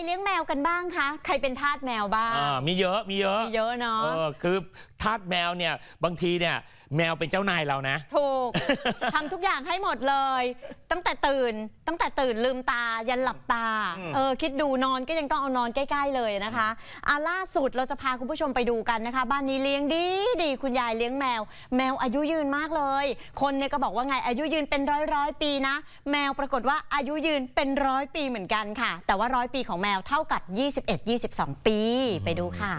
เลี้ยงแมวกันบ้างคะใครเป็นทาสแมวบ้างมีเยอะเนาะคือทาสแมวเนี่ยบางทีเนี่ยแมวเป็นเจ้านายเรานะถูก ทำทุกอย่างให้หมดเลยตั้งแต่ตื่นลืมตายันหลับตาคิดดูนอนก็ยังต้องเอานอนใกล้ๆเลยนะคะล่าสุดเราจะพาคุณผู้ชมไปดูกันนะคะบ้านนี้เลี้ยงดีคุณยายเลี้ยงแมวอายุยืนมากเลยคนเนี่ยก็บอกว่าไงอายุยืนเป็นร้อยปีนะแมวปรากฏว่าอายุยืนเป็น100 ปีเหมือนกันค่ะแต่ว่า100 ปีของแมวเท่ากับ21-22 ปีไปดูค่ะ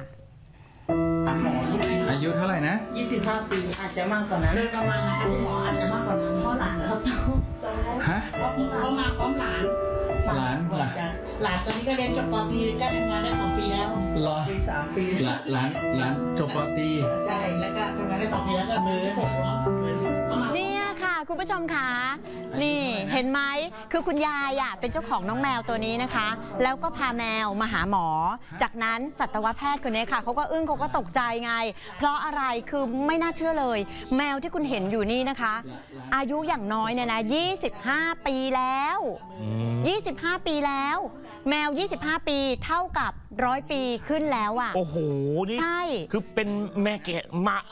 อายุเท่าไหร่นะ 25 ปีอาจจะมากกว่านั้นประมาณนั้นคุณหมออาจจะมากกว่านั้นเพราะหลานเขาฮะเขามาพร้อมหลานตอนนี้ก็เรียนจบป.ตรีก็ทำงานได้2 ปีแล้วรอ 3 ปีหลานจบป.ตรีใช่แล้วก็ทำงานได้2 ปีแล้วก็มือเนี่ยค่ะคุณผู้ชมคะนี่เห็นไหมคือคุณยายเป็นเจ้าของน้องแมวตัวนี้นะคะแล้วก็พาแมวมาหาหมอจากนั้นสัตวแพทย์คนนี้ค่ะเขาก็อึ้งเขาก็ตกใจไงเพราะอะไรคือไม่น่าเชื่อเลยแมวที่คุณเห็นอยู่นี่นะคะอายุอย่างน้อยเนี่ยนะ25 ปีแล้ว25 ปีแล้วแมว25 ปีเท่ากับ100 ปีขึ้นแล้วโอ้โหนี่ใช่คือเป็นแมวแก่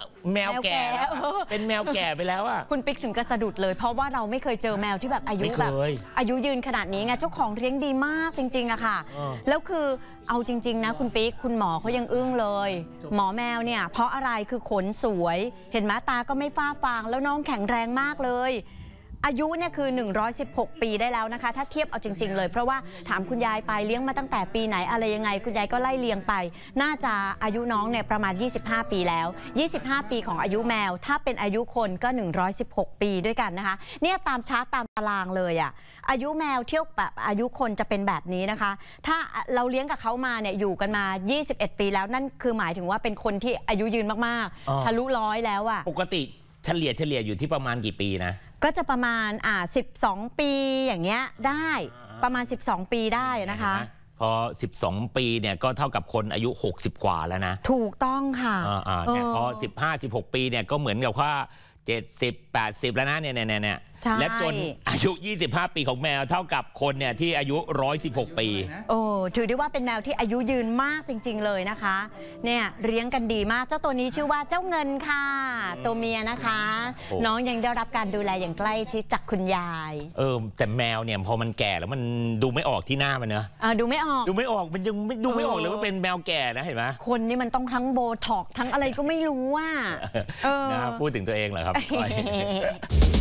เป็นแมวแก่ไปแล้วคุณปิ๊กถึงกระสะดุดเลยเพราะว่าเราไม่เคยเจอแมวที่แบบอายุยืนขนาดนี้ไงเจ้าของเลี้ยงดีมากจริงๆอะค่ะแล้วคือเอาจริงๆนะคุณปิ๊กคุณหมอเขายังอึ้งเลยหมอแมวเนี่ยเพราะอะไรคือขนสวยเห็นไหมตาก็ไม่ฟ้าฟางแล้วน้องแข็งแรงมากเลยอายุเนี่ยคือ116 ปีได้แล้วนะคะถ้าเทียบเอาจริงๆเลยเพราะว่าถามคุณยายไปเลี้ยงมาตั้งแต่ปีไหนอะไรยังไงคุณยายก็ไล่เลียงไปน่าจะอายุน้องเนี่ยประมาณ25 ปีแล้ว25 ปีของอายุแมวถ้าเป็นอายุคนก็116 ปีด้วยกันนะคะเนี่ยตามชาร์ตตามตารางเลยอายุแมวเทียบแบบอายุคนจะเป็นแบบนี้นะคะถ้าเราเลี้ยงกับเขามาเนี่ยอยู่กันมา21 ปีแล้วนั่นคือหมายถึงว่าเป็นคนที่อายุยืนมากๆทะลุ100แล้วปกติเฉลี่ยอยู่ที่ประมาณกี่ปีนะก็จะประมาณ12 ปีอย่างเงี้ยได้ประมาณ12 ปีได้นะคะพอ12 ปีเนี่ยก็เท่ากับคนอายุ60 กว่าแล้วนะถูกต้องค่ะเนี่ยพอ15-16 ปีเนี่ยก็เหมือนกับว่า70-80แล้วนะเนี่ยและจนอายุ25 ปีของแมวเท่ากับคนเนี่ยที่อายุ116 ปีถือได้ว่าเป็นแมวที่อายุยืนมากจริงๆเลยนะคะเนี่ยเลี้ยงกันดีมากเจ้าตัวนี้ชื่อว่าเจ้าเงินค่ะตัวเมียนะคะน้องยังได้รับการดูแลอย่างใกล้ชิดจากคุณยายแต่แมวเนี่ยพอมันแก่แล้วมันดูไม่ออกที่หน้ามันเนอะดูไม่ออกมันยังดูไม่ออกเลยว่าเป็นแมวแก่นะเห็นไหมคนนี่มันต้องทั้งโบท็อกทั้งอะไรก็ไม่รู้นะพูดถึงตัวเองเหรอครับ